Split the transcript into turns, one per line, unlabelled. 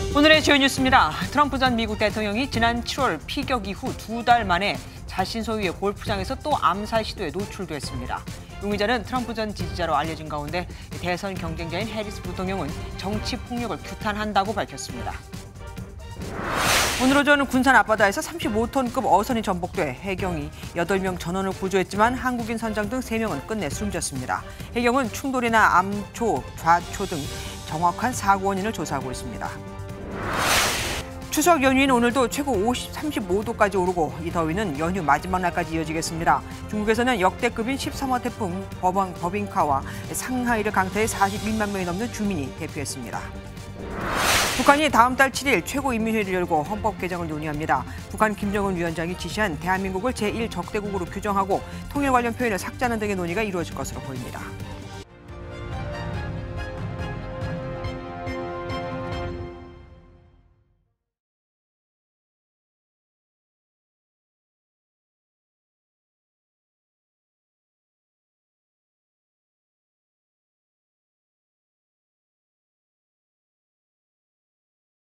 오늘의 주요 뉴스입니다. 트럼프 전 미국 대통령이 지난 7월 피격 이후 2달 만에 자신 소유의 골프장에서 또 암살 시도에 노출됐습니다. 용의자는 트럼프 전 지지자로 알려진 가운데 대선 경쟁자인 해리스 부통령은 정치 폭력을 규탄한다고 밝혔습니다. 오늘 오전 군산 앞바다에서 35톤급 어선이 전복돼 해경이 8명 전원을 구조했지만 한국인 선장 등 3명은 끝내 숨졌습니다. 해경은 충돌이나 암초, 좌초 등 정확한 사고 원인을 조사하고 있습니다. 추석 연휴인 오늘도 최고 35도까지 오르고 이 더위는 연휴 마지막 날까지 이어지겠습니다. 중국에서는 역대급인 13호 태풍 버빙카와 상하이를 강타해 41만 명이 넘는 주민이 대피했습니다. 북한이 다음 달 7일 최고인민회의를 열고 헌법 개정을 논의합니다. 북한 김정은 위원장이 지시한 대한민국을 제1적대국으로 규정하고 통일 관련 표현을 삭제하는 등의 논의가 이루어질 것으로 보입니다.